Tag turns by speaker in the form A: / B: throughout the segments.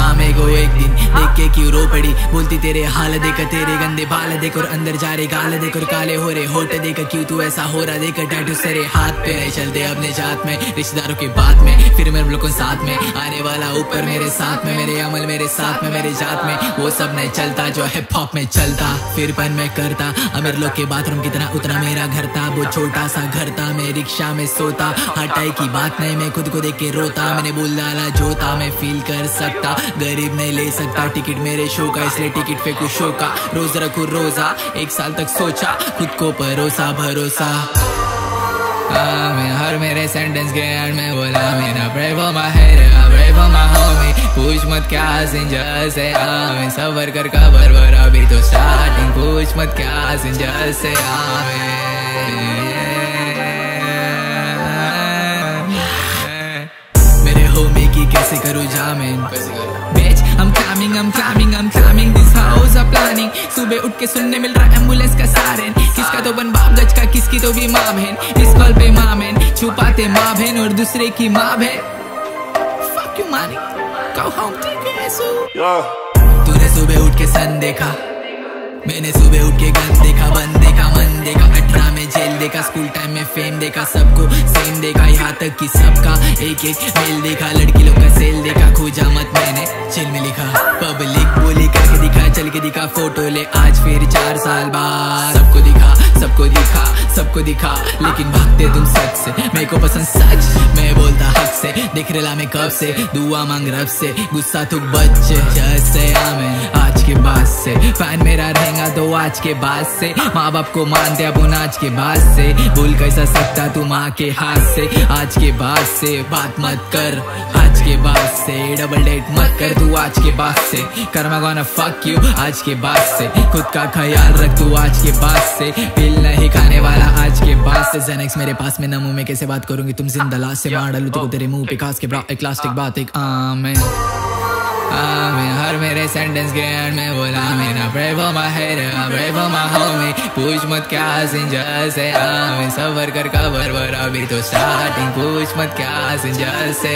A: हाँ मेरे को एक दिन देख के क्यों रो पड़ी, बोलती तेरे हाल देख, तेरे गंदे बाल देख और अंदर जा रहे गाल देख और काले हो रहे होठ देख, क्यों तू ऐसा हो रहा देख, टैटू सरे हाथ पे नहीं चलते अपने जात में, रिश्तेदारों की बात में फिर मेरे लोगों साथ में आने वाला ऊपर मेरे साथ में, मेरे अमल मेरे साथ में, मेरे जात में वो सब नहीं चलता जो हिप हॉप में चलता, फिर पन मैं करता अमीर लोग के बाथरूम कितना उतना मेरा घर था, वो छोटा सा घर था, मैं रिक्शा में सोता, हटाई की बात नहीं मैं खुद को देख के रोता, मैंने बोल डाला जो था मैं फील कर सकता, गरीब नहीं ले सकता टिकट मेरे शो का, इसलिए टिकट पे कुछ शो का, रोज रखू रोजा 1 साल तक सोचा खुद को परोसा भरोसा। मैं हर मेरे सेंटेंस के एंड में बोला मेरा pray for my head, pray for my homie, पूछ मत क्या सिंजर से मैं सबर कर कबर वर अभी तो स्टार्टिंग, पूछ मत क्या सिंजर से मेरे होमी की कैसे करूँ जामिन, bitch I'm climbing this house I'm planning, सुबह उठ के सुनने मिल रहा एम्बुलेंस का सायरन, किसका तो बन बाप गज का किसकी तो भी माँ बहन, इस कॉल पे माँ बहन छुपाते माँ बहन और दूसरे की माँ बहन, fuck you money go home take it so तूने सुबह उठ के सन देखा, मैंने सुबह उठ के गन देखा, बन देखा मन देखा, 18 में जेल देखा, स्कूल टाइम में फेम देखा, सबको सेम देखा, यहाँ तक कि सबका एक एक मेल देखा, लड़की लोग का सेल देखा, खोजा मत मैंने चिल में लिखा, पब्लिक बोली करके दिखा, चल के दिखा फोटो ले आज फिर 4 साल बाद, सबको दिखा सबको दिखा लेकिन भागते तुम सच से, मेरे को पसंद सच मैं बोलता हक से, देख रहा मैं कब से दुआ मांग रब से, गुस्सा तू बच्चे जैसे आमें आज के बाद से, फैन मेरा रहेगा तो आज के बाद से, माँ बाप को मानते अपन आज के बाद से, भूल कैसा सकता तू माँ के हाथ से, आज के बाद से बात मत कर, आज के बाद से डबल डेट मत कर तू, आज के बाद से कर्मा गोना फक यू, आज के बाद से खुद का ख्याल रख तू, आज के बाद से पिल नहीं खाने वाला, आज के बाद से ज़ेनेक्स मेरे पास में न मुंह में कैसे बात करूंगी तुम जिंदा लाश से, मार डालू तो तेरे मुंह पे खास के ब्रा एक प्लास्टिक बात एक आमेन हर मेरे सेंटेंस के एंड में बोला मेरा pray for my head, pray for my homie, पूछ मत क्या सिंजर से मैं सबर कर कबर वर अभी तो स्टार्टिंग, पूछ मत क्या सिंजर से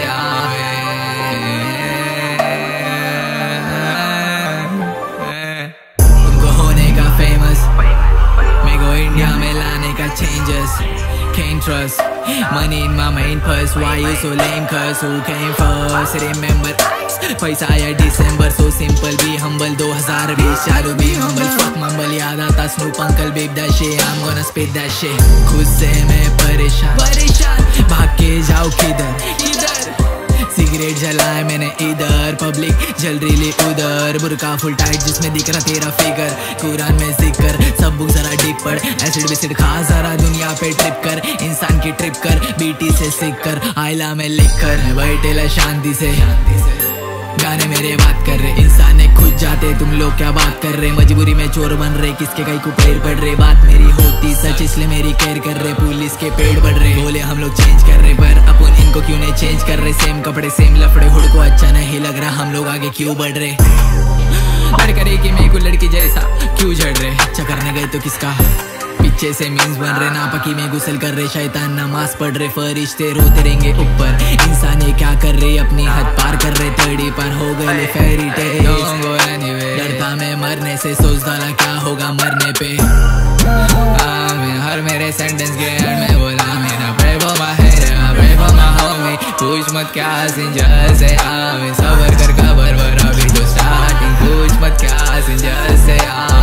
A: तुमको होने का फेमस, मेरे को इंडिया में लाने का changes, can't trust money in my main purse, why you so lame cuz who came first, remember पैसा आया दिसंबर so simple be humble, 2020 चालू be humble, fuck mumble याद आता Snoop uncle beep that shit, I'm gonna spit that shit, खुद से मैं परेशान भाग के जाओ किधर सिगरेट जलाए मैंने इधर, पब्लिक जल रही उधर, बुरका फुल टाइट जिसमें दिख रहा तेरा फिगर, कुरान में जिक्र सब बुक जरा डीप पढ़, एसिड विसिड खा जरा दुनिया पे ट्रिप कर, इंसान की ट्रिप कर बीटी से सीख कर, आइला में लिख कर बैठेला शांति से, गाने मेरे बात कर रहे, इंसान खुद जाते तुम लोग क्या बात कर रहे, मजबूरी में चोर बन रहे, किसके कहीं को पैर पड़ रहे, बात मेरी होती सच इसलिए मेरी केयर कर रहे, पुलिस के पेड़ बढ़ रहे, बोले हम लोग चेंज कर रहे पर अपन इनको क्यों नहीं चेंज कर रहे, सेम कपड़े सेम लफड़े, हुड को अच्छा नहीं लग रहा, हम लोग आगे क्यों बढ़ रहे, लड़ करे कि मेरे को लड़की जैसा क्यों झड़ रहे, अच्छा करने गए तो किसका पीछे से मीम्स बन रहे, नापकी में गुसल कर रहे, शैतान नमाज पढ़ रहे, फरिश्ते रोते रहेंगे ऊपर, इंसान ये क्या कर रहे, अपनी हद पार कर रहे, तड़ी पार हो गए फेरी टेल, डरता मैं मरने से, सोच डाला क्या होगा मरने पे, हर मेरे सेंटेंस के एंड में बोला मेरा pray for my head, pray for my homie, पूछ मत क्या सिंजर से मैं सबर कर कबर वर अभी तो स्टार्टिंग, पूछ मत क्या सिंजर से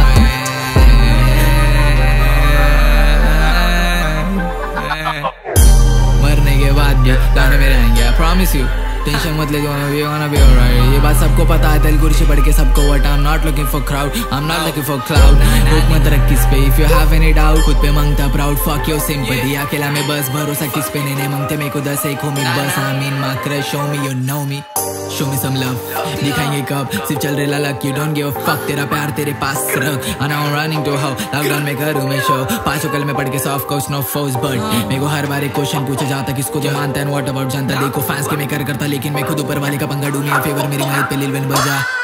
A: मरने के बाद भी गाने मेरे आएंगे, I promise you, टेंशन मत ले, we gonna be alright, ये बात सबको पता है, तेल कुर्सी पढ़ के सबको what, I'm not looking for crowd, I'm not looking for cloud, रुक मत रख किस पे, if you have any doubt, खुद पे मांगता proud, fuck your sympathy, अकेला में बस भरोसा किस पे नहीं मांगते, मेरे को 10 एक होमी बस, I mean my crush, show me you know me, show me some love, दिखाएंगे कब सिर्फ चल रहे ललक, you don't give a fuck, तेरा प्यार तेरे पास रख, and I'm running to how, lockdown में करूँ मैं शो, 5 कल में पढ़ के soft course no force but, मेरे को हर बार एक क्वेश्चन पूछा जाता, किसको जो मानता है what about जानता, देखो फैंस के मैं करता, लेकिन मैं खुद ऊपर वाले का पंगा, डूंगी फेवर मेरी माइक पे लिल बन बजा।